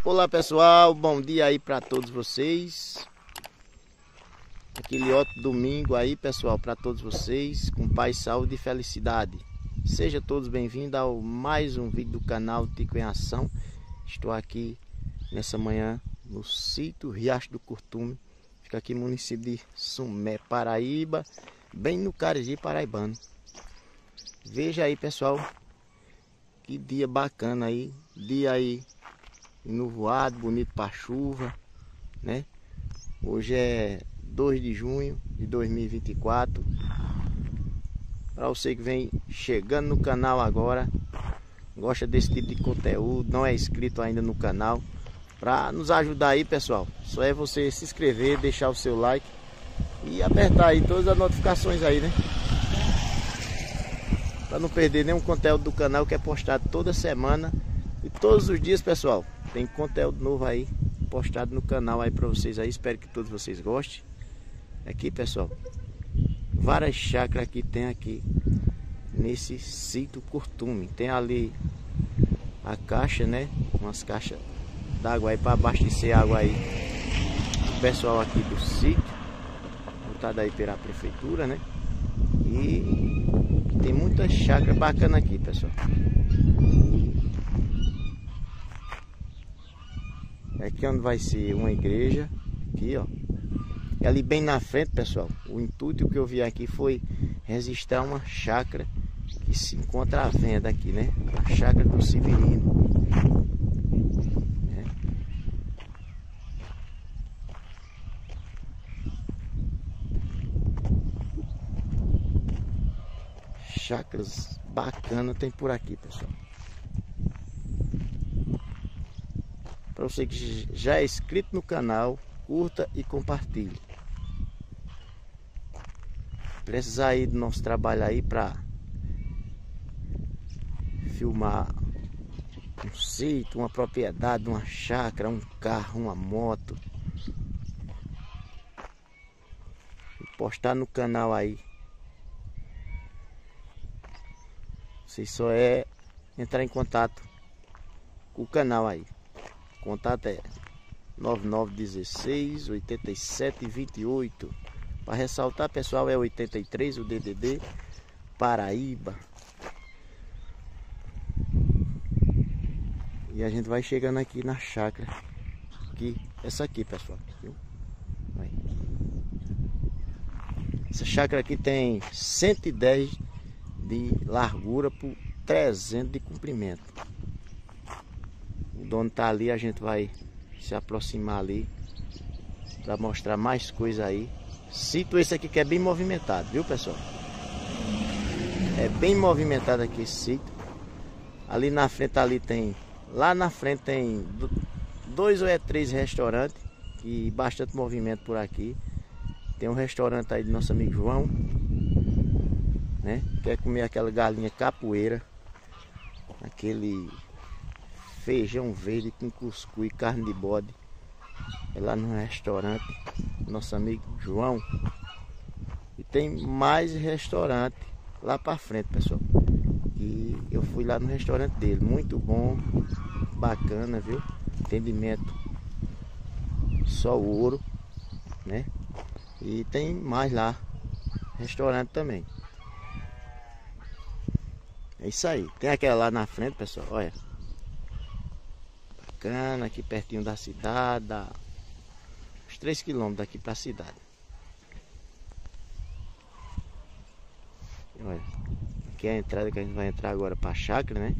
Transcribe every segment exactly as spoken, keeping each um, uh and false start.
Olá pessoal, bom dia aí para todos vocês. Aquele outro domingo aí pessoal, para todos vocês, com paz, saúde e felicidade. Sejam todos bem-vindos ao mais um vídeo do canal Tico em Ação. Estou aqui nessa manhã no sítio Riacho do Curtume. Fica aqui no município de Sumé, Paraíba, bem no Cariri paraibano. Veja aí pessoal, que dia bacana aí, dia aí nuvoado, bonito para chuva, né? Hoje é dois de junho de dois mil e vinte e quatro. Para você que vem chegando no canal agora, gosta desse tipo de conteúdo, não é inscrito ainda no canal, para nos ajudar aí pessoal, só é você se inscrever, deixar o seu like e apertar aí todas as notificações aí, né? Para não perder nenhum conteúdo do canal que é postado toda semana e todos os dias pessoal. Tem conteúdo novo aí postado no canal aí para vocês aí, espero que todos vocês gostem. Aqui pessoal, várias chácaras que tem aqui nesse sítio Curtume. Tem ali a caixa, né? Umas caixas d'água aí para abastecer água aí o pessoal aqui do sítio, voltado aí pela prefeitura, né? E tem muita chácara bacana aqui pessoal. Aqui onde vai ser uma igreja, aqui ó. E ali bem na frente pessoal, o intuito que eu vi aqui foi registrar uma chácara que se encontra à venda aqui, né? A chácara do Severino. É. Chácaras bacanas tem por aqui pessoal. Para você que já é inscrito no canal, curta e compartilhe. Precisar aí do nosso trabalho aí para filmar um sítio, uma propriedade, uma chácara, um carro, uma moto, e postar no canal aí. Você só é entrar em contato com o canal aí. O contato é nove nove um seis, oito sete dois oito. Para ressaltar pessoal, é oitenta e três o D D D, Paraíba. E a gente vai chegando aqui na chácara, aqui, essa aqui pessoal, viu? Vai. Essa chácara aqui tem cento e dez de largura por trezentos de comprimento. O dono tá ali, a gente vai se aproximar ali para mostrar mais coisa aí. Sítio esse aqui que é bem movimentado, viu pessoal? É bem movimentado aqui esse sítio. Ali na frente ali tem, lá na frente tem dois ou é três restaurantes que bastante movimento por aqui. Tem um restaurante aí do nosso amigo João, né? Quer comer aquela galinha capoeira, aquele feijão verde com cuscuz e carne de bode. É lá no restaurante nosso amigo João. E tem mais restaurante lá para frente pessoal. E eu fui lá no restaurante dele, muito bom, bacana, viu? Atendimento só ouro, né? E tem mais lá restaurante também. É isso aí. Tem aquela lá na frente pessoal, olha. Bacana, aqui pertinho da cidade, dá uns três quilômetros daqui para a cidade. E olha, aqui é a entrada que a gente vai entrar agora para a chácara, né?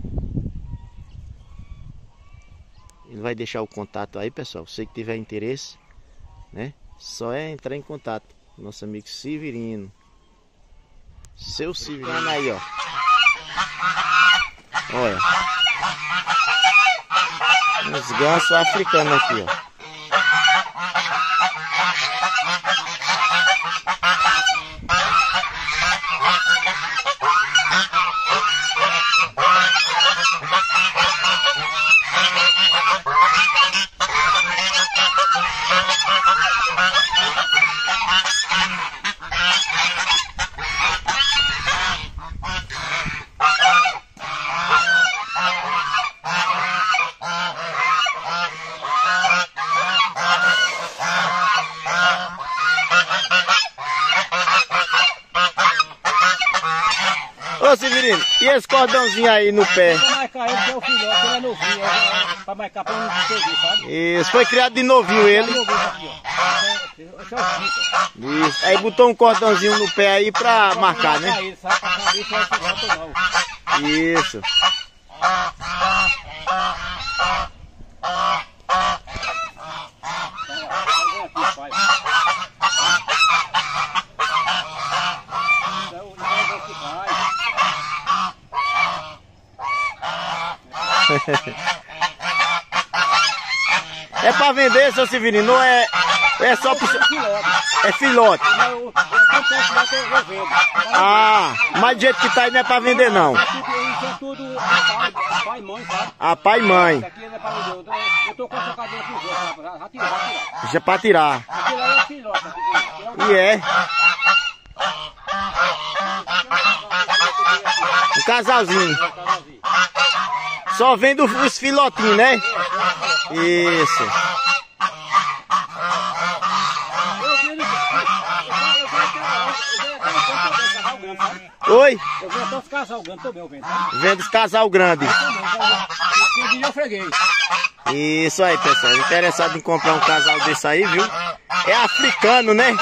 Ele vai deixar o contato aí pessoal, você que tiver interesse, né? Só é entrar em contato. Nosso amigo Severino, seu Severino aí ó. Olha, uns gansos africanos aqui, ó. Ô Severino, e esse cordãozinho aí no pé? Pra marcar ele, que é o filhote, ele é novinho, é pra marcar pra não perder, sabe? Isso, foi criado de novinho ele. É novinho aqui, ó. Esse é o Chico, ó. Isso, aí botou um cordãozinho no pé aí pra marcar, né? Ele, sabe? Pra saber se é filhote ou não. Isso. É pra vender, seu Severino, não é, é só pro... É filhote. Ah, mas do jeito que tá aí não é pra vender não. Isso é tudo pai e mãe, sabe? Ah, pai e mãe. Isso aqui não é pra vender. Eu tô com essa cadeira aqui, já, já tirou, já tirou. Já é pra tirar. Aquilo aí é filhote. E é. Um casalzinho. Só vem dos filhotinhos, né? Isso. Oi? Eu vendo até os casal grandes também, eu vendo, sabe? Vendo os casal grande. Eu também, eu freguei. Isso aí, pessoal. Interessado em comprar um casal desse aí, viu? É africano, né?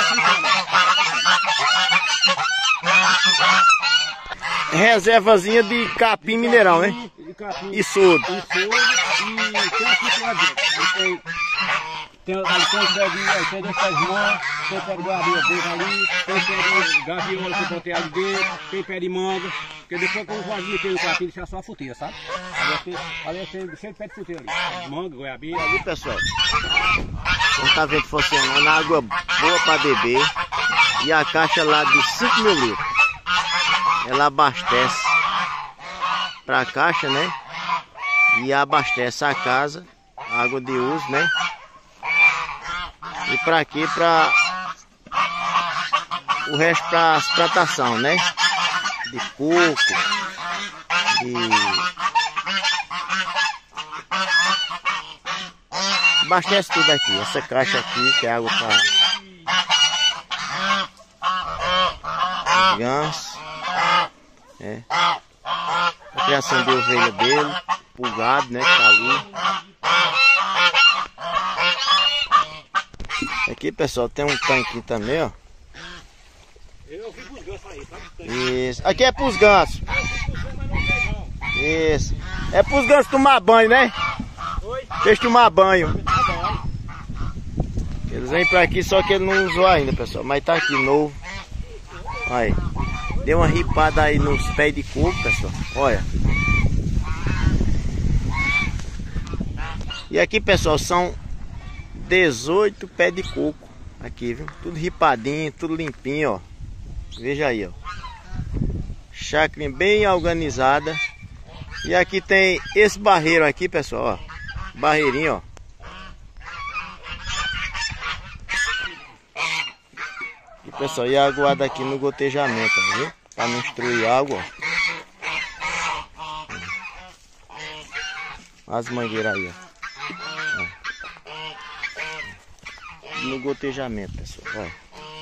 Reservazinha de capim mineral, né? De capim. E surdo. E surdo. E tem aqui lá dentro. Aí tem, tem, ali tem os pés de, aí tem dois pés de manga, tem pé de guarda dentro ali, tem pé de gaviola que eu botei ali dentro, tem pé de manga. Porque depois que eu vou meter o capim, deixar só a fruteira, sabe? Ali tem cheio de pé de fruteira ali. Manga, goiabinha. Ali, pessoal. Você tá vendo funcionando, água boa para beber. E a caixa lá de cinco mil litros. Ela abastece para a caixa, né? E abastece a casa, água de uso, né? E para quê? Para o resto para as plantação, né? De coco, de... abastece tudo aqui. Essa caixa aqui que é água para os gansos. É. A criação de ovelha dele, pro gado, né, que tá ali. Aqui, pessoal, tem um tanque também, ó. Eu vi pros gansos aí, sabe? Isso. Aqui é pros gansos. Isso. É pros gansos tomar banho, né? Oi? Deixa tomar banho. Eles vêm pra aqui, só que ele não usou ainda, pessoal. Mas tá aqui novo. Aí. Deu uma ripada aí nos pés de coco, pessoal. Olha. E aqui, pessoal, são dezoito pés de coco. Aqui, viu? Tudo ripadinho, tudo limpinho, ó. Veja aí, ó. Chácara bem organizada. E aqui tem esse barreiro aqui, pessoal, ó. Barreirinho, ó. E, pessoal, e aguarda aqui no gotejamento, ó, viu? Para não destruir água, ó. As mangueiras aí, ó. Ó. No gotejamento, pessoal, olha.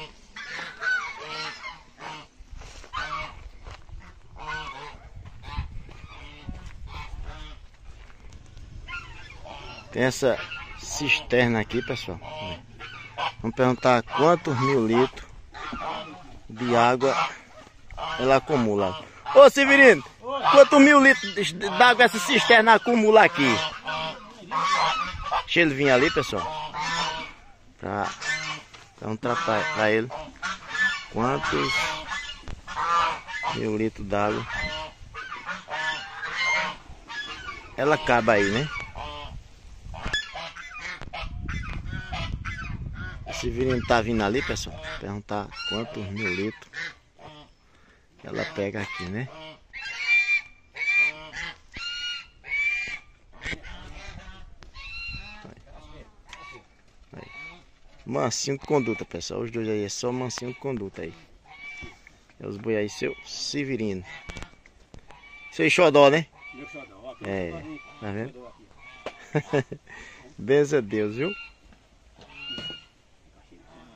Tem essa cisterna aqui, pessoal. Vamos perguntar quantos mil litros de água ela acumula. Ô Severino, quantos mil litros d'água essa cisterna acumula aqui? Deixa ele vir ali, pessoal. Pra perguntar pra, pra ele quantos mil litros d'água ela cabe aí, né? O Severino tá vindo ali, pessoal. Perguntar quantos mil litros ela pega aqui, né? Aí. Aí. Mansinho de conduta, pessoal. Os dois aí é só mansinho de conduta aí. É os boi aí, seu Severino. Seu xodó, né? Meu xodó. É, tá vendo? Benza a Deus, viu?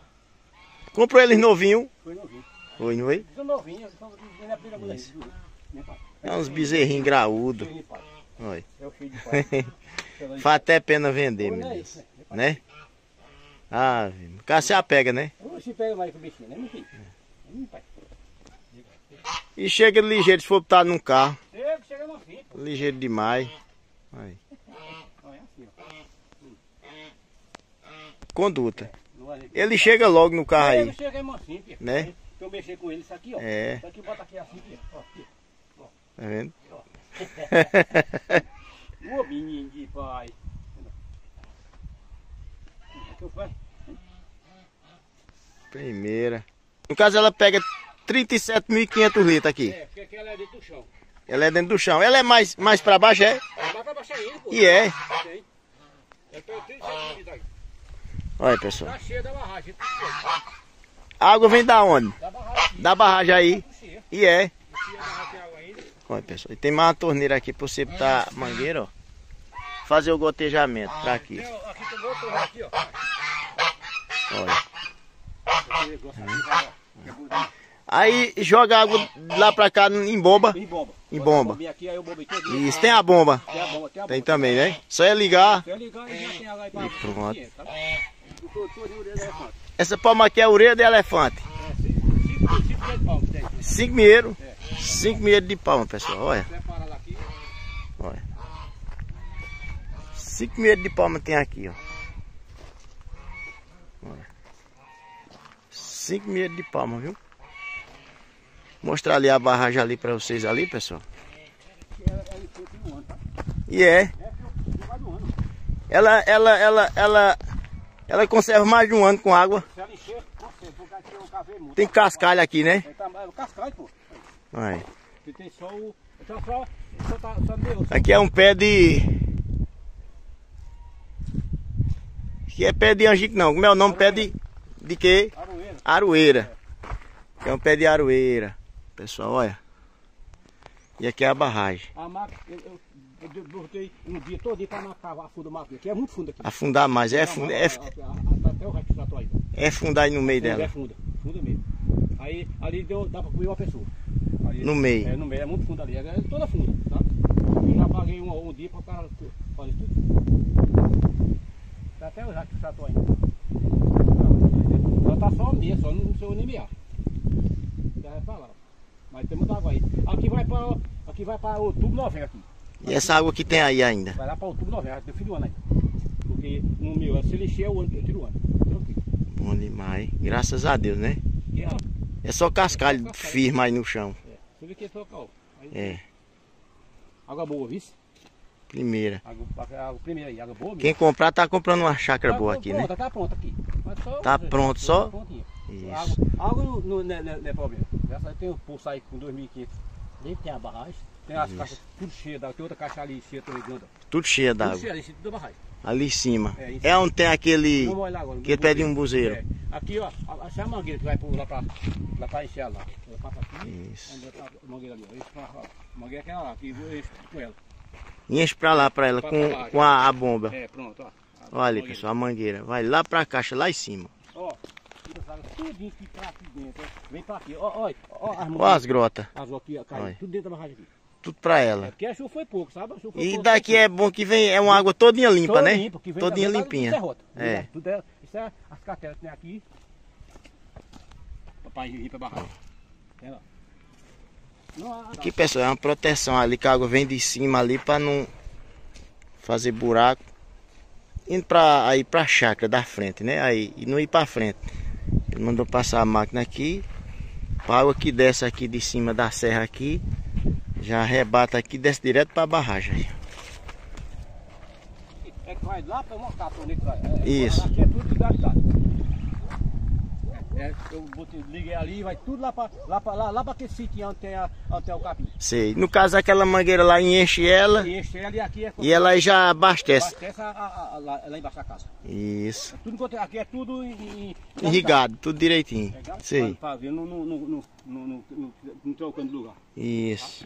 Comprou eles novinho? Foi novinho. Foi, não foi? São novinhos, são na primeira mulher. né, pai? É uns bezerrinhos graúdos. Cheio de pai. Olha. É o cheio de pai. Faz até pena vender, Não meu é Deus. isso, Né? Ah, o cara se apega, né? Você pega mais com o bichinho, né, meu filho? Hum, pai. E chega ligeiro se for botar num carro. Chega, chega no fim, pô. Ligeiro demais. Aí. Olha assim, ó. Conduta. Não vai- Ele chega logo no carro Chega, aí. chega é mansinho, filho. Né? Se eu mexer com ele, isso aqui, ó. É. Isso aqui bota aqui assim, filho. Ó, aqui. Tá vendo? Ô, menino de pai. O que eu faço? Primeira. No caso ela pega trinta e sete mil e quinhentos litros aqui. É, porque aquela é dentro do chão. Ela é dentro do chão. Ela é mais, mais pra baixo, é? Vai pra baixar ainda, pô. E é. Tem. É pelo trinta e sete mil aí. Olha, pessoal. Tá cheio da barragem. A água vem da onde? Da barragem. Da barragem aí. Cheia. E é. Cheia da barragem água ainda. Olha, pessoal. E tem mais uma torneira aqui pra você botar mangueira, ó. Fazer o gotejamento pra aqui. Tem, ó, aqui tem outro aqui, ó. Olha. Esse negócio aqui, vai, ó. É bonito. Aí joga água lá pra cá em bomba. Em bomba. Em Bota a bomba. bombinha aqui, aí eu bombei todo. Isso, tem a bomba. Tem a bomba, tem a bomba. Tem também, né? Só é ligar. Se eu ligar, aí já tem água aí pra... E pronto. Tá? Do todo, todo de orelha de elefante. Essa palma aqui é a orelha de elefante. É, cinco, cinco, cinco pés de palmo tem. Cinco milheiros. É. Cinco milheiros de palma, pessoal. Olha. Separa ela aqui. Olha. Cinco milheiros de palma tem aqui, ó. Olha. Cinco milheiros de palma, viu? Mostrar ali a barragem ali pra vocês ali, pessoal. Ela, ela tem um ano, tá? E é. É, porque vai do ano. Ela, ela, ela, ela, ela conserva mais de um ano com água. Se ela encher, você, porque aqui eu cavei muito. Tem cascalho aqui, né? É, tá, é o cascalho, pô. Aí. Porque tem só o... Só, só, só, tá, só meu. Só, Aqui é um pé de... Aqui é pé de angico não. Como é o nome? Pé de... De quê? aroeira. Aroeira. Aqui é um pé de aroeira. Pessoal, olha. E aqui é a barragem. A máquina, eu, eu, eu botei um dia todo dia pra marcar a fundo da máquina, que é muito fundo aqui. Afundar mais. É, funda, é, Até o resto da tua aí. é fundar aí no meio É dela. funda, funda mesmo. Aí ali deu, dá pra comer uma pessoa. Ali, No meio. É, no meio, é muito fundo ali, é toda funda, tá? Eu já paguei um, um dia para o cara fazer tudo. Tá até o jato que tratou ainda. Só tá só o meio, só não sei nem mear. Já vai pra lá. Mas tem muita água aí. Aqui vai para aqui vai para outubro, novembro aqui. E essa água que tem aí ainda? Vai lá para outubro, novembro, no fim do ano aí. Porque no meu, se ele encher o ano, eu tiro o ano. Tranquilo. Bom demais. Graças a Deus, né? E a, É só cascalho firme aí no chão. é, você vê que é só cal. Aí, É. Água boa, viu? Primeira. Água, água primeira aí, água boa mesmo. Quem comprar tá comprando uma chácara Tá boa pronta, aqui, né? Tá pronta aqui. Mas só- Tá pronto, só? Tá prontinho. Isso. Água, água não, não, não, é- não é problema. Essa tem um poço aí com dois mil e quinhentos. Nem tem a barragem. Tem as Isso. caixas tudo cheias, da- tem outra caixa ali cheia, tô ligando. Tudo cheio Tudo d'água. cheia ali, tudo da barragem. Ali em cima. É, em É onde tem aquele... Vamos olhar agora. Que pede um buzeiro. É. Aqui, ó, a- essa é a mangueira que vai por lá pra, lá pra encher lá. Ela passa aqui, Isso. onde tá a mangueira ali. Ó. Esse pra- ó, a mangueira é aquela lá, que eu encho com ela. Enche pra lá, pra ela, Pra com, baixo. com a, a bomba. É, pronto, ó. A Olha ali, mangueira. pessoal, a mangueira. Vai lá pra caixa, lá em cima. Ó, tudinho que tá aqui dentro. Vem pra aqui, ó, ó, ó, as Olha as grotas. As aqui, ó, caiu, Olha. tudo dentro da barragem aqui. Tudo pra É, ela. porque a chuva foi pouco, sabe? A chuva foi E pouco, daqui foi é bom que vem, é uma água todinha limpa, Toda né? limpa, que vem Todinha da- da- limpinha. da derrota. É. Tudo é, isso é as catelas que tem aqui. Papai ir pra barragem. Tem lá. Não, há- Aqui, pessoal, é uma proteção ali, que a água vem de cima ali pra não fazer buraco. Indo pra, aí pra chácara da frente, né? Aí, e não ir pra frente. Ele mandou passar a máquina aqui. A água que desce aqui de cima da serra aqui, já arrebata aqui e desce direto pra barragem. Aí. É que vai lá pra mostrar pra onde que vai. É, Isso. Aqui é tudo ligado, ligado. É, eu botei, liguei ali e vai tudo lá pra, lá pra, lá, lá pra aquele sítio onde tem, a, onde tem o capim. Sei. No caso, aquela mangueira lá enche ela E enche ela e aqui é... e ela aí já abastece. Abastece a, a, a, lá, lá embaixo da casa. Isso. É tudo quanto é- aqui é tudo em- em- Irrigado, tudo direitinho. Legal? Sei. Pra, pra ver, não, não, não, não, não, não, não, não trocando lugar. Isso.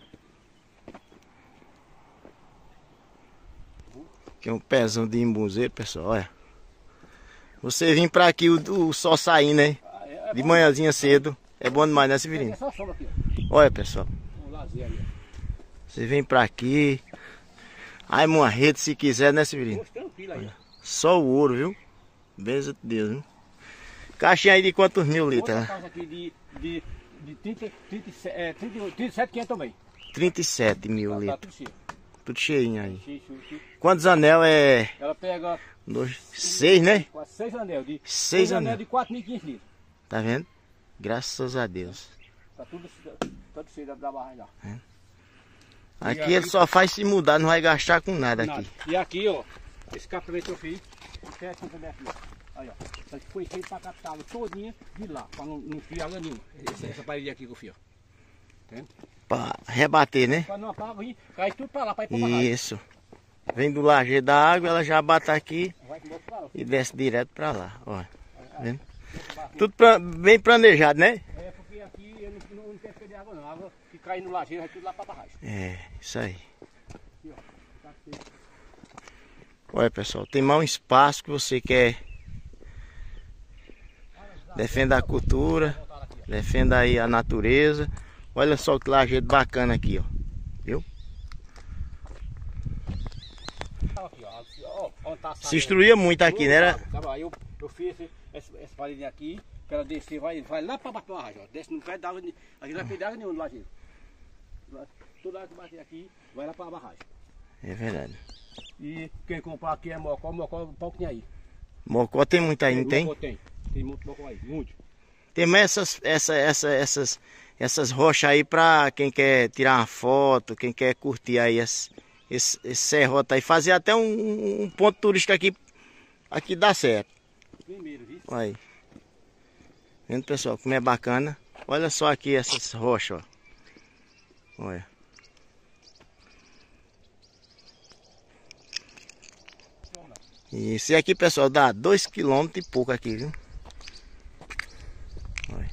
Aqui é um pezão de imbuzeiro, pessoal, olha. Você vir pra aqui, o, o sol saindo, né? Ah, é, é De bom. manhãzinha cedo. É bom demais, né, É Severino? só sombra aqui, ó. Olha, pessoal. Um lado. lazer aí. Você vem pra aqui. Aí uma rede se quiser, né, Severino? Tranquilo aí. Só o ouro, viu? Beijo de Deus, viu? Caixinha aí de quantos mil litros? Outra caixa aqui de, de, de trinta, trinta, é, trinta, trinta e sete mil e quinhentos também. trinta e sete mil Tá, tá litros. tudo cheio. Tudo cheinho aí. Cheio, cheio, cheio. Quantos anel é? Ela pega Dois, seis, né? quase seis anel. De, Seis seis anel anel. de quatro mil e quinhentos litros. Tá vendo? Graças a Deus. Tá tudo, tudo cheio da, da barra lá. Aqui aqui- ele só faz se mudar, não vai gastar com nada Nada. aqui. E aqui, ó, esse carro também que eu fiz, sete também aqui, ó. Aí, ó. Isso aqui foi feito pra captar todinha de lá, pra não, não fiar água nenhuma. Essa, essa parede aqui que eu fiz, ó. Entende? Pra rebater, né? Pra não apagar, vir, cai tudo pra lá, pra ir pra barragem. Isso. Vem do lajeiro da água, ela já bate aqui Vai embora pra lá. e desce direto pra lá. Ó. Tá vendo? Tudo pra- bem planejado, né? É porque aqui eu não, não, não quero perder água não. A água que cai no lajeiro vai tudo lá pra barragem. É, isso aí. Aqui, ó. Tá feio. Olha, pessoal, tem mais um espaço que você quer. Defenda a cultura, defenda aí a natureza. Olha só que lajeiro bacana aqui, ó. Viu? Tá aqui, ó. Ó, onde tá a Se saída. instruía muito aqui, né? Era- Tá bom, aí eu, eu fiz esse, essa, essa parede aqui, pra ela descer, vai, vai lá pra baixo da barragem, ó. Desce no pé d'água, aqui não vai perder água nenhuma no lajeiro. Lá- Toda água que bater aqui, vai lá pra barragem. É verdade. E quem comprar aqui é mocó, mocó um pouquinho aí. Mocó tem muito aí, não tem? Mocó tem, tem muito mocó aí, muito. Tem mais essas, essa, essa, essas, essas rochas aí pra quem quer tirar uma foto, quem quer curtir aí esse, esse, esse serrote aí. Fazer até um, um ponto turístico aqui, aqui dá certo. Primeiro, viu? Olha aí. Vendo, pessoal, como é bacana. Olha só aqui essas rochas, ó. Olha. Isso, e aqui, pessoal, dá dois quilômetros e pouco aqui, viu? Olha.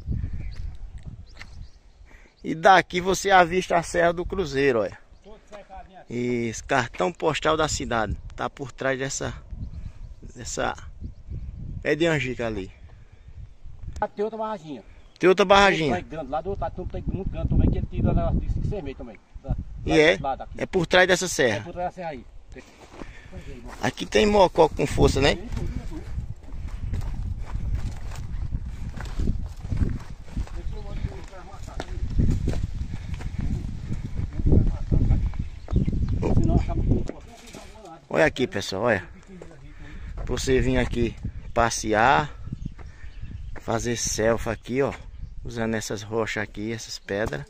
E daqui você avista a Serra do Cruzeiro, olha. Esse cartão postal da cidade. Tá por trás dessa... Dessa... É de Angica ali. Tem outra barraginha. Tem outra barraginha. Tem grande, lá do outro lado tem um tanque muito grande também, que ele tira lá de semeio também. Lá, E lá é? desse lado aqui. É por trás dessa É serra. por trás da serra aí. Aqui tem mocó com força, né? Olha aqui, pessoal, olha. Você vir aqui passear, fazer selfie aqui, ó, usando essas rochas aqui, essas pedras.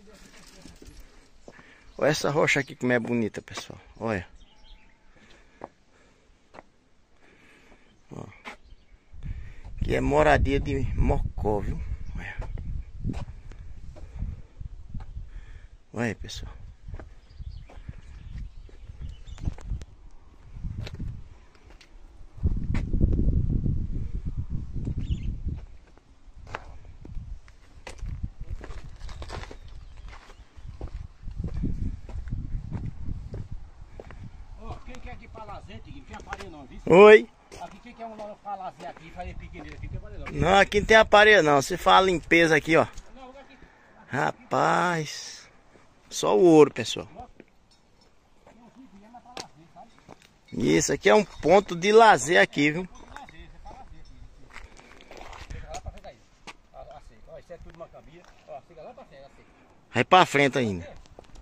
Olha essa rocha aqui como é bonita, pessoal. Olha. Ó. Aqui é moradia de mocó, viu? Olha. Olha aí, pessoal. Ó, quem quer ir pra lazer, Tiguinho, não tem aparelho não, viu? Oi. Aqui quem quer um lado pra lazer aqui, fazer pequenininho aqui, não tem aparelho não. Não, aqui não tem aparelho não. Você fala limpeza aqui, ó. Não, aqui. Rapaz. Só o ouro, pessoal. Isso aqui é um ponto de lazer aqui, viu? Chega lá pra frente aí. A, a seca. Ó, isso é tudo macambia. Ó, chega lá pra frente, a seca. Vai pra frente ainda.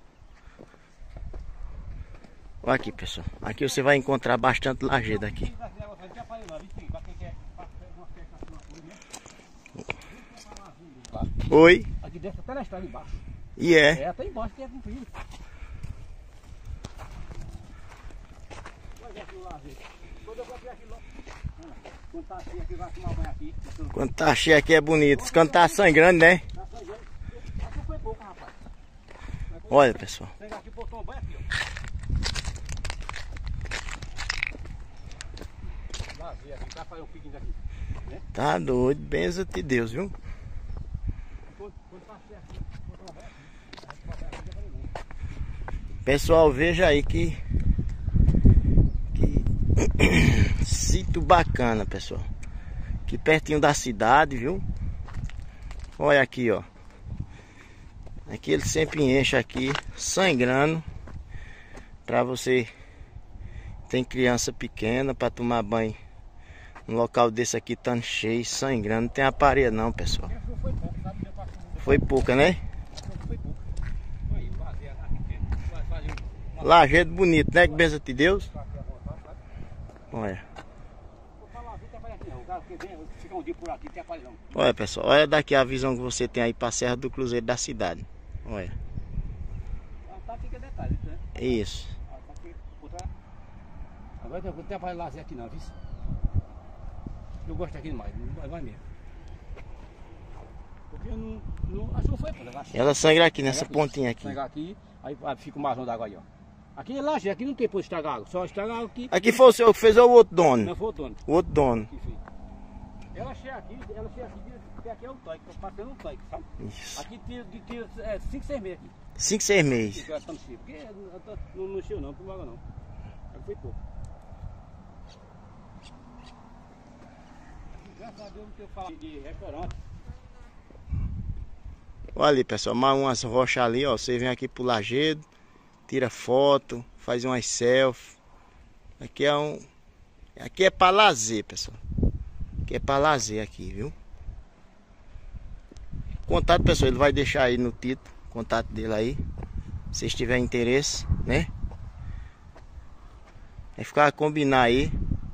Olha aqui, pessoal. Aqui você vai encontrar bastante lajedo aqui. Não tem aparelho não, viu? Pra quem quer fazer uma festa assim, uma coisa, né? Oi. Aqui desce até na estrada embaixo. E é. É, até embaixo que é comprido. Olha aqui o lazer. Quando eu comprei aqui logo. Quando tá assim aqui, vai tomar banho aqui. Quando tá cheio aqui é bonito. Quando tá sangrando, né? Tá sangrando. Aqui foi pouco, rapaz. Olha, pessoal. Sangra aqui, pô, toma banho aqui, ó. Lazer aqui, vai fazer um piquinho daqui. Né? Tá doido. Benza de Deus, viu? Quando, quando tá assim aqui, vou tomar banho aqui. Vai tomar banho aqui, depois não. Pessoal, veja aí que... Que... sítio bacana, pessoal. Aqui pertinho da cidade, viu? Olha aqui, ó. Aqui ele sempre enche aqui, sangrando. Pra você tem criança pequena para tomar banho. Um local desse aqui tão cheio, sangrando. Não tem aparelho não, pessoal. Foi pouca, né? Lajedo bonito, né? Que benção de Deus. Olha. Olha, pessoal, olha daqui a visão que você tem aí para a Serra do Cruzeiro da cidade. Olha. Isso. Agora não tem para lazer aqui não, viu? Eu gosto aqui demais, não vai mesmo. Porque eu não, não acho que não foi, pô. Ela sangra aqui nessa pontinha aqui. Sangra aqui, aí fica o marrom d'água aí, ó. Aqui é laje, aqui não tem por estragar água, só estragar água aqui. Aqui foi o senhor que fez ou o outro dono? Não, foi o dono. O outro dono. Ela chega aqui, ela chega aqui, porque aqui é um tanque, passando um tanque, sabe? Isso. Aqui tinha cinco, seis meses aqui. cinco, seis meses. Porque não, não encheu não, não água não. Aí foi pouco. Graças a Deus não tenho falado de restaurante. Olha ali, pessoal, mais umas rochas ali, ó. Você vem aqui pro lajedo, tira foto, faz umas selfies. Aqui é um... Aqui é para lazer, pessoal. Aqui é para lazer aqui, viu? Contato, pessoal, ele vai deixar aí no título, contato dele aí. Se tiver interesse, né? É ficar a combinar aí.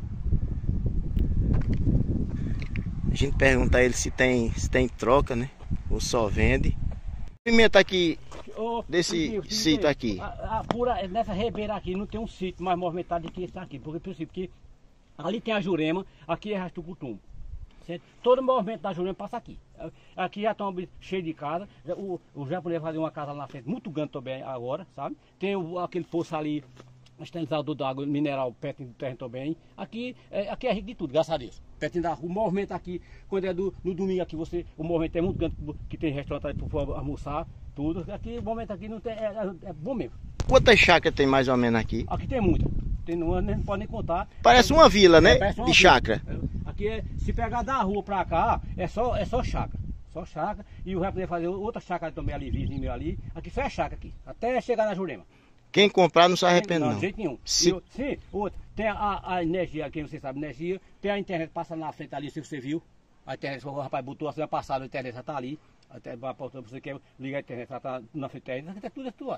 A gente pergunta a ele se tem, se tem troca, né? Ou só vende. Pimenta aqui, oh, desse sítio aqui. A, a pura, nessa ribeira aqui não tem um sítio mais movimentado do que esse aqui. Porque, porque ali tem a Jurema, aqui é Rastucutum. Certo? Todo o movimento da Jurema passa aqui. Aqui já estão cheio de casa. O, o japonês vai fazer uma casa lá na frente, muito grande também agora, sabe? Tem o, aquele poço ali, estanizador d'água mineral perto do terreno também. Aqui é, aqui é rico de tudo, graças a Deus. Perto da rua, o movimento aqui, quando é do, no domingo aqui, você, o movimento é muito grande, que tem restaurante ali para almoçar, tudo. Aqui o movimento aqui não tem, é, é, é bom mesmo. Quantas chácaras tem mais ou menos aqui? Aqui tem muita. Tem, não, não pode nem contar. Parece uma vila, né? É, uma de chácara. Aqui é, se pegar da rua pra cá, é só, é só chácara. Só chácara. E vai poder fazer outra chácara também ali, vizinho ali. Aqui só é chácara aqui. Até chegar na Jurema. Quem comprar não se arrepende não. Não, de jeito nenhum. Se... Eu, sim, outro. Tem a, a energia, quem você sabe, energia. Tem a internet passando na frente ali, se você viu. A internet, o rapaz botou a semana passada, a internet já tá ali. Até você quer ligar a internet, já tá na frente da internet. Tudo é tudo.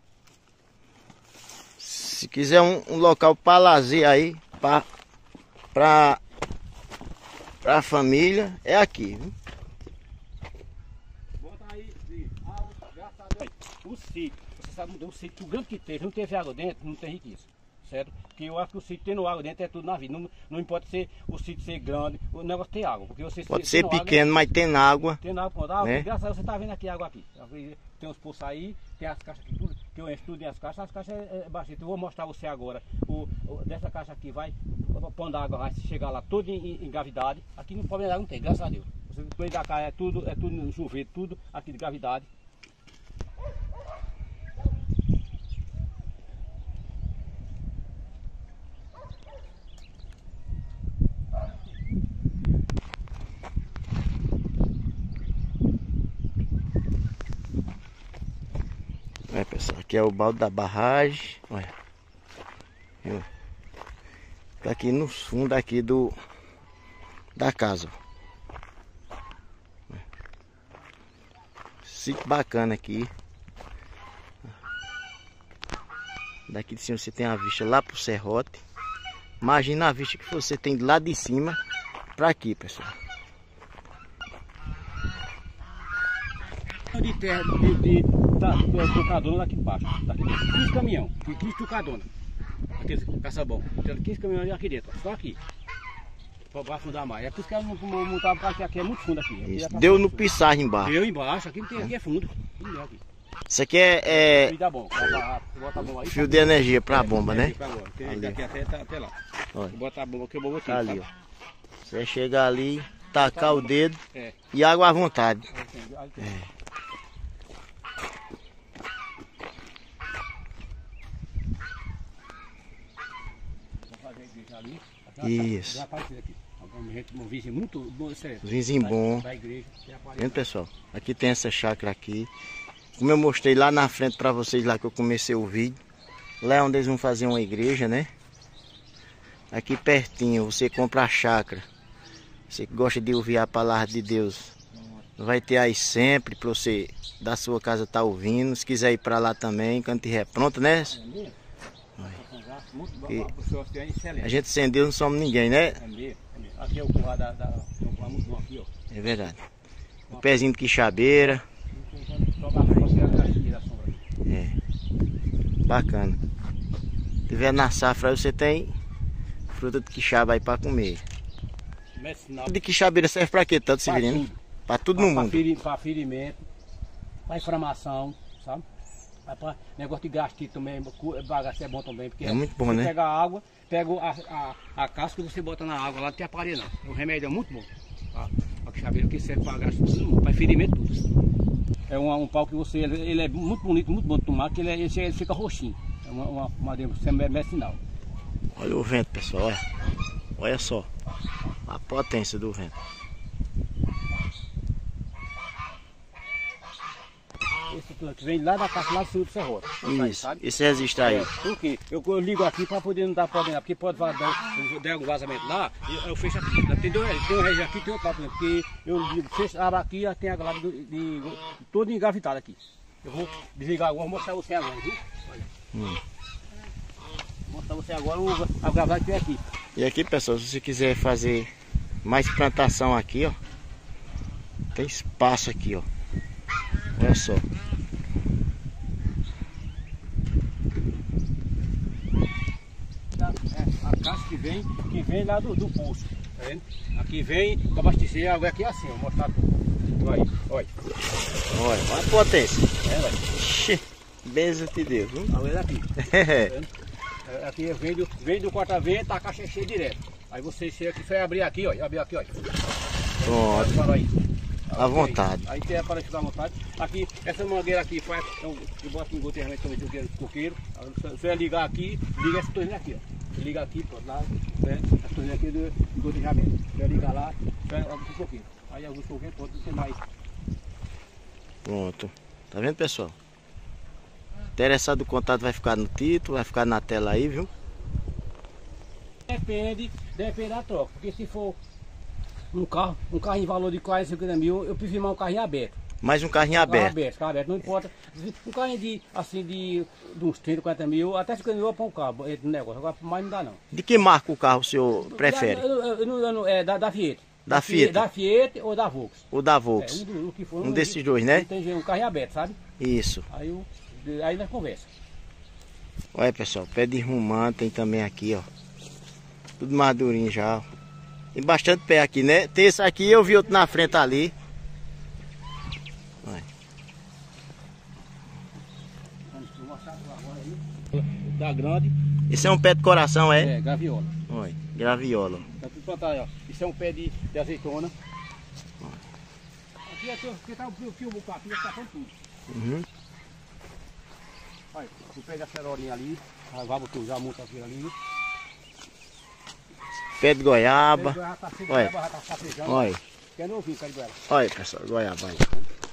Se quiser um, um local para lazer aí, para para para a família, é aqui, viu? Bota aí, água, graças a Deus. O sítio, você sabe, o sítio, o grande que teve, não teve água dentro, não tem riqueza, certo? Porque eu acho que o sítio tendo água dentro é tudo na vida. Não, não importa ser o sítio ser grande, o negócio tem água. Porque você pode ser pequeno, água, mas tem água. Tem água, pronto. Água, né? Graças a Deus você tá vendo aqui água aqui. Tem os poços aí, tem as caixas aqui, tudo. Que eu estudo as caixas, as caixas é, é baixinho. Eu vou mostrar você agora. O, o, dessa caixa aqui vai, pondo água, vai chegar lá toda em, em gravidade. Aqui no problema não tem, graças a Deus. Você põe da cá é tudo, é tudo chuveiro, tudo aqui de gravidade. É, pessoal, aqui é o balde da barragem. Olha. Viu? Tá aqui no fundo aqui do da casa. Sítio bacana aqui. Daqui de cima você tem a vista lá pro serrote. Imagina a vista que você tem de lá de cima para aqui, pessoal. De terra de, de, da tocadona lá aqui embaixo, daqui dentro. quinze caminhão, quinze tocadona. Aqueles caçabão. Tem quinze caminhões aqui dentro, só aqui. Para afundar mais. É por isso que ela não montaram porque aqui é muito fundo aqui. Isso, deu no pisar embaixo. Deu embaixo, aqui não tem, aqui é fundo. Aqui. Isso aqui é, é fio, bomba, bota a bomba aí, fio de energia para a bomba, é, né? Tem ali. Daqui até, até lá. Olha. Vou botar a bomba que eu vou tá ali, ó. Você chega ali, tacar o dedo é. E água à vontade. É. Isso. Um vizinho muito bom, vizinho bom. Da igreja. Vendo, pessoal? Aqui tem essa chácara aqui. Como eu mostrei lá na frente para vocês lá que eu comecei o vídeo. Lá é onde eles vão fazer uma igreja, né? Aqui pertinho você compra a chácara. Você que gosta de ouvir a palavra de Deus, vai ter aí sempre para você da sua casa estar tá ouvindo. Se quiser ir para lá também, quando estiver pronto, né? E a gente sem Deus não somos ninguém, né? Aqui é o curral da, da, muito bom aqui, ó. É verdade. O pezinho de quixabeira. É. Bacana. Se tiver na safra aí, você tem fruta de quixaba aí para comer. Medicinal. De quixabeira serve para quê, tanto, Severino? Para tudo no mundo. Para ferimento, para inflamação, sabe? Para negócio de gastrite também, bagaço é bom também. Porque é muito bom, você né? Pega a água, pega a, a, a casca e você bota na água lá, não tem aparelho não. O remédio é muito bom. A, a quixabeira que serve para gastrite, para ferimento tudo. É um, um pau que você, ele, ele é muito bonito, muito bom de tomar, que ele, é, ele, chega, ele fica roxinho. É uma, uma madeira medicinal. Olha o vento, pessoal, olha. Olha só a potência do vento. Esse plano vem lá da casa, lá do sul do Serrote. Isso, sabe? Esse registro aí. É, por quê? Eu, eu ligo aqui para poder não dar problema, porque pode dar, der algum vazamento lá, eu, eu fecho aqui. Tem, dois, tem um registro aqui, tem outro lá, porque eu ligo, fecho, abro aqui, tem a galera de, de, de, todo engavetado aqui. Eu vou desligar agora, vou mostrar você agora, viu? Olha. Hum. Vou mostrar você agora o, a gravata que tem aqui. E aqui, pessoal, se você quiser fazer mais plantação aqui, ó, tem espaço aqui, ó. Olha só. É, a casca que vem, que vem lá do, do poço, tá vendo? Aqui vem para abastecer a água aqui assim, vou mostrar tudo. Olha, olha. Olha, olha a potência. É, olha. Benção de Deus, viu? A água aqui. Tá aqui vem do, vem do corta-vento, a caixa é cheia direto. Aí você chega aqui, vai abrir aqui, ó, abrir aqui, ó. Pronto. Aí. À vontade. Aí tem a para à vontade. Aqui, essa mangueira aqui faz. Então, eu boto em goteamento também do coqueiro. Você vai ligar aqui, liga essa torneira aqui, ó. Liga aqui, pronto, lá, né? A torneira aqui do gotejamento. Você vai ligar lá, vai alguns coqueiros. Aí alguns coqueiros, pode ter mais. Pronto. Tá vendo, pessoal? Interessado, o contato vai ficar no título, vai ficar na tela aí, viu? Depende, depende da troca. Porque se for um carro, um carro em valor de quarenta, cinquenta mil, eu prefiro mais um carrinho aberto. Mais um carrinho um aberto. Carro aberto, carro aberto, não importa. Um carrinho de, assim, de, de uns trinta, quarenta mil, até cinquenta mil eu ponho um carro, no negócio. Agora mais não dá não. De que marca o carro o senhor prefere? Eu, eu, eu, eu, eu, é da, da Fiat. Da Fiat? Da Fiat ou da Volks. Ou da Volks. É, um, do, que for, um desses dois, né? Tem um carrinho aberto, sabe? Isso. Aí, eu, aí nós conversa. Olha, pessoal, pé de romã tem também aqui, ó. Tudo madurinho já. Tem bastante pé aqui, né? Tem esse aqui, eu vi outro na frente ali. Olha. Vou mostrar agora aí. Da grande. Esse é um pé de coração, é? É, graviola. Olha, graviola. Tá tudo plantado aí, ó. Isso é um pé de, de azeitona. Aqui é porque tá o fio do capim, tá com tudo. Uhum. Olha, o pé da cerolinha ali, a vaba que eu já monto aqui ali. Pé de goiaba. Pé de goiaba tá seco, olha, goiaba tá safejando. olha. Que é novinho, pé de goiaba. Olha, pessoal, goiaba aí.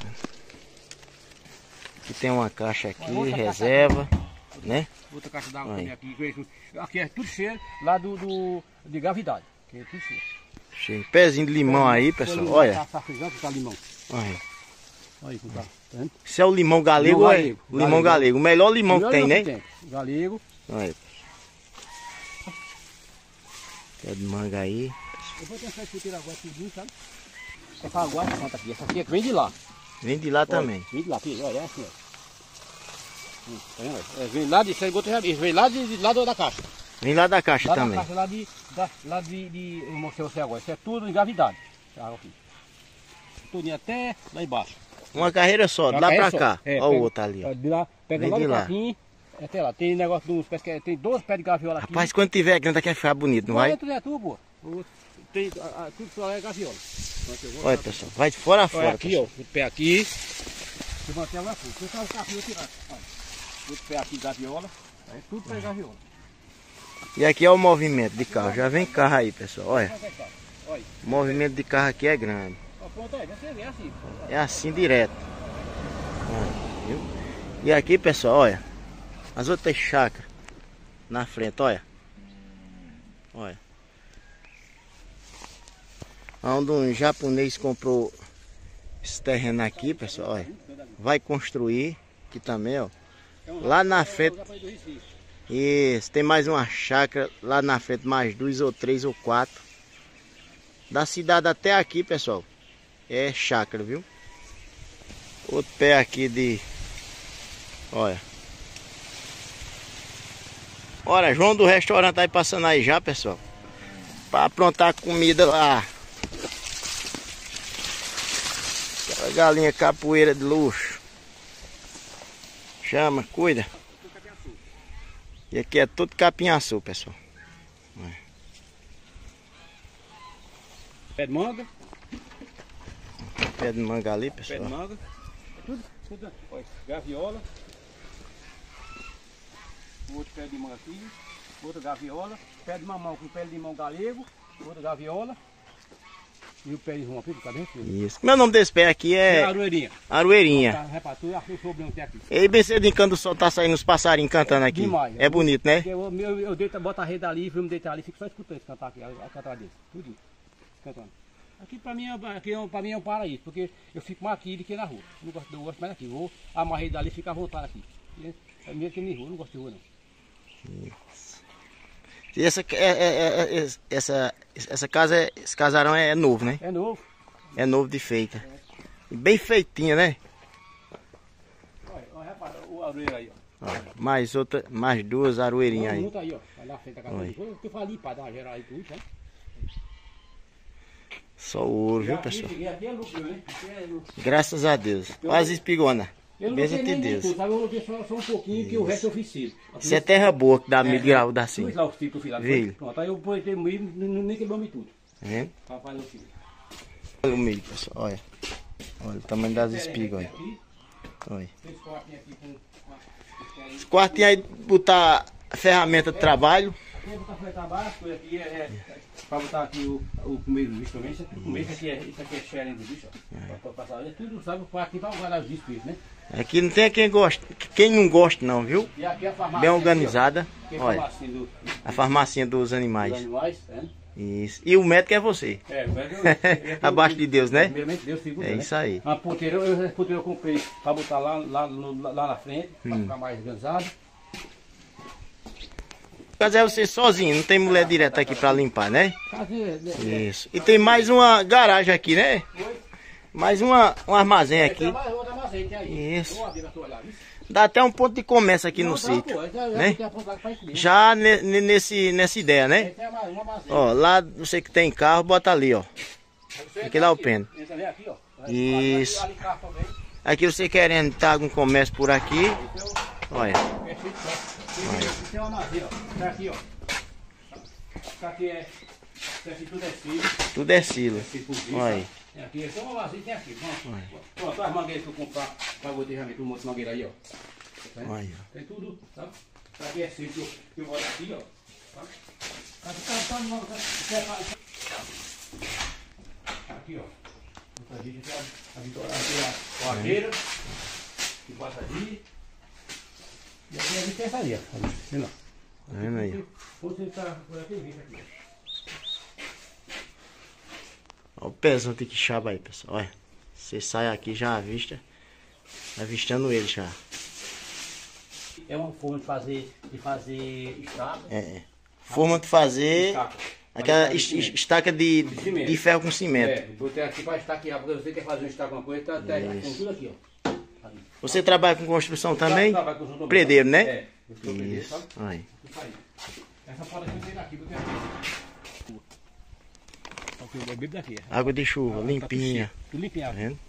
Aqui tem uma caixa aqui, olha, reserva, caixa né? Outra caixa d'água também aqui. Aqui é tudo cheio lá do, do de gravidade. Que é tudo cheio. Cheio. Pezinho de limão aí, pessoal. Olha. Tá safejando, tá limão. Olha. Olha como tá. Tá. Isso é o limão galego, Limão ou é? galego. O limão Galego. galego. O melhor limão que tem, né? Tem. Galego. Olha. Pé de manga aí. Eu vou tentar tirar agora tudinho, sabe? Essa água pronta aqui. Essa aqui é que vem de lá. Vem de lá Olha, também. vem de lá, filho. Olha, é assim, ó. Hum, tá vendo? É, vem lá de, isso é goteamento, vem lá de, de lá da caixa. Vem lá da caixa lá também. Da caixa, lá de, da, lá de, de, eu mostrei você agora. Isso é tudo em gravidade. Tá, aqui. Tudo até lá embaixo. Uma carreira só, de lá pra só. cá. É, Olha pega, o outro ali, ó. De lá, pega Vem lá de do lá. capim, até lá. Tem negócio de uns pés que tem doze pés de gaviola aqui. Rapaz, quando tiver grande aqui vai ficar bonito, não vai? Tudo é tudo, pô. Tem, a, a, tudo só é gaviola. Olha, pessoal, vai de fora a fora. Olha aqui, pessoal. ó, o pé aqui. Se manter lá fora. Se eu o capim, eu tirar. Olha. Tudo pé aqui de gaviola. É tudo pé de gaviola. E aqui é o movimento de carro. Já vem carro aí, pessoal. Olha. Olha. O movimento de carro aqui é grande. Ó, pronto aí, você vê assim. É assim direto. Olha, viu? E aqui, pessoal, olha. As outras chácaras na frente, olha. Olha. Onde um japonês comprou esse terreno aqui, pessoal, olha. Vai construir aqui também, ó. Lá na frente. Isso, tem mais uma chácara lá na frente, mais duas ou três ou quatro. Da cidade até aqui, pessoal, é chácara, viu? Outro pé aqui de... Olha. Olha, João do restaurante tá aí passando aí já, pessoal. Pra aprontar comida lá. Aquela galinha capoeira de luxo. Chama, cuida. E aqui é tudo capinhaçu, pessoal. Pé de manga. Pé de manga ali, pessoal. Pé de manga. Tudo, tudo. Olha, gaviola. Outro pé de limão aqui. Outra gaviola. Pé de mamão com pé de limão galego. Outra gaviola. E o pé de limão aqui, tá dentro? Isso. Meu nome desse pé aqui é... Aroeirinha. Aroeirinha. Repatou, achei o sobrinho que tem aqui. E bem cedinho quando o sol tá saindo os passarinhos cantando aqui. Demais. É bonito, né? Eu, eu, eu deito, boto a rede ali, vou me deitar ali, fico só escutando esse cantar aqui, a, a cantar desse. Tudo cantando. Aqui pra mim, é, aqui é, pra mim é um paraíso, porque eu fico mais aqui do que na rua. Eu não gosto, eu gosto mais aqui. Vou amarrar dali e ficar voltando aqui. É mesmo que nem rua, eu não gosto de rua não. Isso. E essa, é, é, é, essa, essa casa, esse casarão é novo, né? É novo. É novo de feita. É. Bem feitinha, né? Olha, olha, repara, o aroeiro aí, ó. Olha, mais outra, mais duas aroeirinhas aí. aí, ó. Vai na frente da casa. Eu, eu falei pra dar uma geral aí tudo, né? Só o ouro, viu, aqui, pessoal? aqui é lucro, né? Aqui é lucro. Graças a Deus. Olha as espigonas. Bênção de Deus. Tudo, sabe? Eu coloquei só, só um pouquinho, que o resto eu fiz cedo. Isso é terra boa que dá é, milho grau da assim. Fiz lá os tipos que eu fiz lá. Milho. Pronto, aí eu plantei milho, nem quebrou-me tudo. É? Pra fazer o filho. Olha o milho, pessoal. Olha. Olha o tamanho das espigas, olha. Olha. Os quartinhos aí, botar ferramenta de trabalho. Aqui é botar ferramenta de trabalho, as coisas aqui é, é pra botar aqui o, o comer do bicho também. Isso aqui, comer, isso aqui é, isso aqui é sharing do bicho, ó. É. Pra, pra passar, é tudo, sabe, aqui pra guardar os bichos, né? Aqui não tem quem gosta, quem não gosta não, viu? E aqui é a farmácia. Bem organizada. Aqui, ó. Olha, a, do, a farmacinha dos animais. Dos animais, é. Isso. E o médico é você. É, o médico é abaixo de Deus, né? Primeiramente Deus segura, É né? isso aí. Uma ponteira, eu, eu, eu comprei para botar lá, lá, lá, lá na frente, para hum. ficar mais organizado. Mas é você sozinho, não tem mulher direta aqui para limpar, né? Isso. E tem mais uma garagem aqui, né? Mais uma, um armazém aqui. Isso. Dá até um ponto de comércio aqui no sítio, né? Já nesse, nessa ideia, né? Ó, lá você que tem carro, bota ali, ó. Aqui dá o pêndulo. Isso. Aqui você querendo estar algum comércio por aqui, olha. Tem uma armazém, ó. Tá aqui, ó. Tá aqui é. Aqui tudo é silo. Tudo é silo. Olha. Tem aqui, tem uma armazém, tem aqui. Pronto, as mangueiras que eu comprar para botar realmente um monte de mangueira aí, ó. Olha. Tem tudo, sabe? Tá aqui é silo que eu, que eu olho aqui, ó. Aqui tá, tá, tá, aqui, ó. Aqui a coadeira que passa ali. E aqui a gente tem essa ali, ó. Tá vendo aí? Você tá por aqui, vem aqui. Olha o pezão de quixaba aí, pessoal. Olha. Você sai aqui já avista. Avistando ele já. É uma forma de fazer, de fazer estaca. É. Forma de fazer. Estaca. Aquela estaca de, de, de ferro com cimento. É, botei aqui para estaquear, porque você quer fazer uma estaca, uma coisa, tá, tá com tudo aqui, ó. Ali. Você trabalha com construção também? Trabalho com construção. Predeiro, né? É. Isso. Sabe? Aí. Isso aí. Essa foda aqui vem daqui, porque aqui. Eu bebo daqui. Água de chuva, ah, limpinha. Tá tudo limpinha. Tá vendo?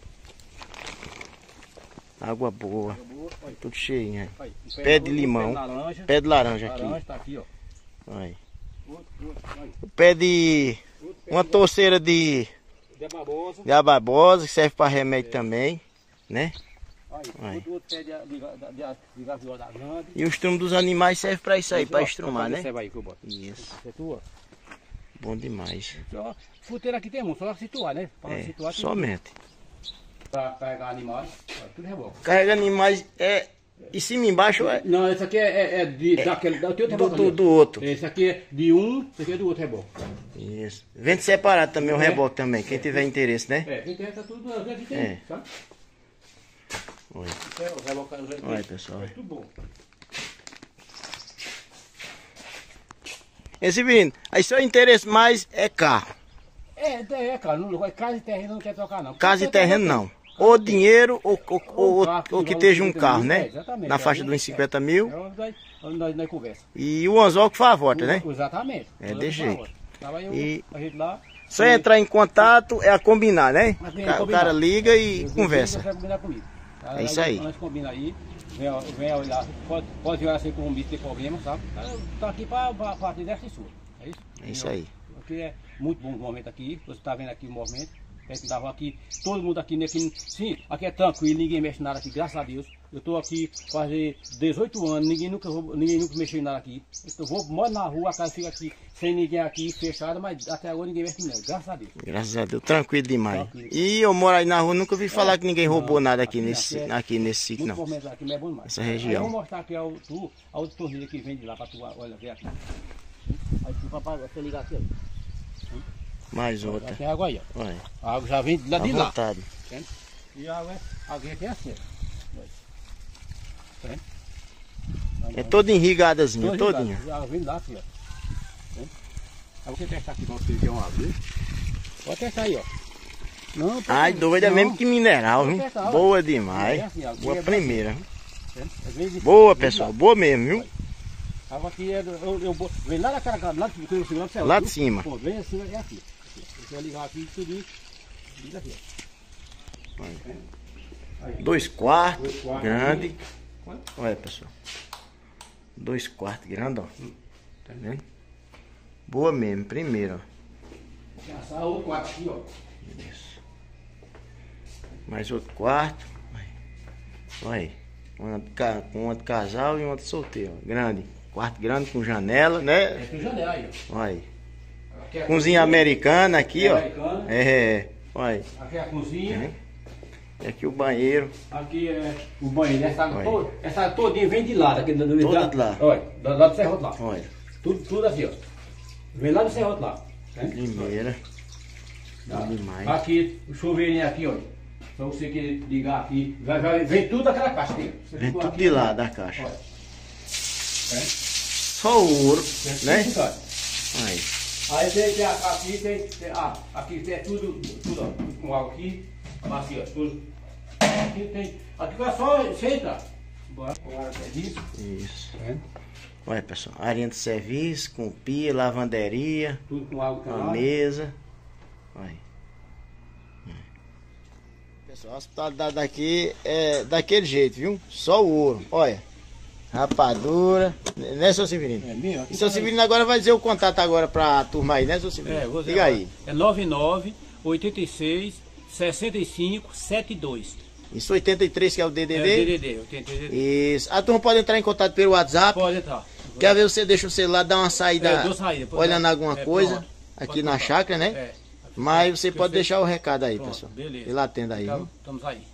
Água boa. Água boa, tudo cheinho. Aí. Aí. Pé de limão. Pé de laranja. Pé de laranja aqui. Laranja tá aqui, ó. Aí. Outro, outro, aí. O pé de. Pé uma de torceira de. De ababosa. De ababosa, que serve para remédio é. também. Né? Aí. Aí. Outro, outro pé de, de, de, de gaviola da grande. E o estrumo dos animais serve para isso aí, para estrumar, né? Aí que eu boto. Isso. É tua. Bom demais. Só, fruteira aqui tem muito, só situar, né? Para é, situar, somente. Para carregar animais, tudo reboca. Carregar animais é E cima e embaixo é Não, esse aqui é, é, é de, daquele, da, tem outro do, reboque do, ali. do outro. Esse aqui é de um, esse aqui é do outro reboque. Isso. Vende separado também o É. reboque também, quem tiver interesse, né? É, quem tem essa tudo, aqui tem, É. sabe? Olha. Isso é o reboque, o reboque. Olha, pessoal. É tudo bom. Esse menino, aí seu interesse mais é carro. É, é, cara, não, casa e terreno não quer trocar não. Casa e terreno não. Ou dinheiro ou, ou, ou, ou, carro, ou que valor esteja um cinquenta carro, mil, né? é, exatamente. Na faixa Aí, dos cinquenta mil. É onde nós, onde nós, nós conversa. E o anzol que faz a volta, né? Exatamente. É desse jeito. Tava eu, E- a gente lá. Só entrar em contato é a combinar, né? Mas tem O ca- que o cara combinar. liga e Eu- eu- conversa. Você vai combinar comigo. Tá? É isso aí. Nós combina aí, vem, vem olhar, pode, pode olhar assim com o bicho, tem problema, sabe? Eu tô aqui para partir dessa sua. É isso? É isso aí. Aqui é muito bom o momento aqui, você está vendo aqui o movimento. É que dava aqui, todo mundo aqui, aqui, sim, aqui é tranquilo, ninguém mexe nada aqui, graças a Deus. Eu estou aqui fazer dezoito anos, ninguém nunca, ninguém nunca mexeu em nada aqui. Eu vou, moro na rua, a casa fica aqui, sem ninguém aqui, fechada, mas até agora ninguém mexe em nada, graças a Deus. Graças a Deus, tranquilo demais. Tranquilo. E eu moro aí na rua, nunca vi falar que ninguém roubou Não, nada aqui aqui nesse, é aqui nesse sítio, Muito não. movimento aqui, mas é bom demais. Essa Aí região. eu vou mostrar aqui a, tu, a outra torneira que vem de lá, para tu, olha, ver aqui. Aí tu, papai, você ligar aqui, ó. Mais Já outra. tem água aí, ó. Olha, A água já vem de lá à de lá. vontade. Entende? E a água, é- a água aqui é assim, ó. Entende? É toda irrigadazinha, Toda todinha. irrigada. A água vem de lá, assim, ó. Entende? Aí você testar aqui pra você ver uma água, viu? Pode testar aí, ó. Não, pode- Ai, doida não. mesmo que mineral, viu? Vou testar, ó. Boa É demais. assim, ó. Boa É primeira. Entende? É vem de- Boa, vem de pessoal. lá. Boa mesmo, viu? A água aqui é do, eu, eu, vou- vem lá daquela casa, lá do que eu seguro, Lá de cima. Pô, vem assim, é aqui. Você vai ligar aqui e subir. Liga aqui, ó. Aí. Dois quartos, Dois quartos grande. aqui. Quanto? Olha, pessoal. Dois quartos, grande, ó. Tá vendo? Boa mesmo, primeiro, ó. Tem essa outro quarto aqui, ó. Isso. Mais outro quarto. Olha aí. Uma de ca- com uma de casal e uma de solteiro. ó. Grande. Quarto grande com janela, né? É, tem janela aí, ó. Olha aí. Aqui é a Cozinha americana aqui, ó. Americana. É. Olha aí. Aqui é a cozinha. E aqui o banheiro. Aqui é o banheiro. Essa água Olha. toda, essa água todinha vem de lá. Daqui, do, do, Toda da- de lá. Olha, do lado do serrote lá. Olha. Tudo, tudo aqui, ó. Vem lá do serrote lá. Né? Primeira. Tá. Bom demais. Aqui, o chuveirinho aqui, ó. Pra você que ligar aqui. Vai, vai, vem tudo daquela caixa aqui. Você Vem ficou tudo aqui, de ó. lá da caixa. Olha. É. Só o ouro, né? Tudo, olha. Aí. Aí tem, tem a- aqui, tem, tem, ah, aqui tem tudo, tudo, ó, tudo com água aqui, a bacia, tudo. Aqui tem, aqui é só você entrar. Bora, com água de serviço. Isso. É. Olha, pessoal. Área de serviço, com pia, lavanderia, Tudo com água uma canal. mesa. Olha. Pessoal, a hospitalidade daqui é daquele jeito, viu? Só o ouro. Olha. Rapadura. Né, seu Severino? É mesmo? Aqui E seu tá- Severino agora vai dizer o contato agora pra turma aí, né, seu Severino? É, vou dizer Liga agora. aí. É nove nove oito seis sessenta e cinco setenta e dois. Isso oitenta e três que é o D D É o D. D D D, oitenta e três D D D. Isso. A turma pode entrar em contato pelo WhatsApp. Pode entrar. Quer ver você deixa o celular, dá uma saída, É, eu dou saída, pode olhando dar. alguma É, coisa pronto. aqui Pode na botar. chácara, né? É. Mas você pode Perfeito. deixar o recado aí, Pronto, pessoal. beleza. Ele atende aí. Então, viu? estamos aí.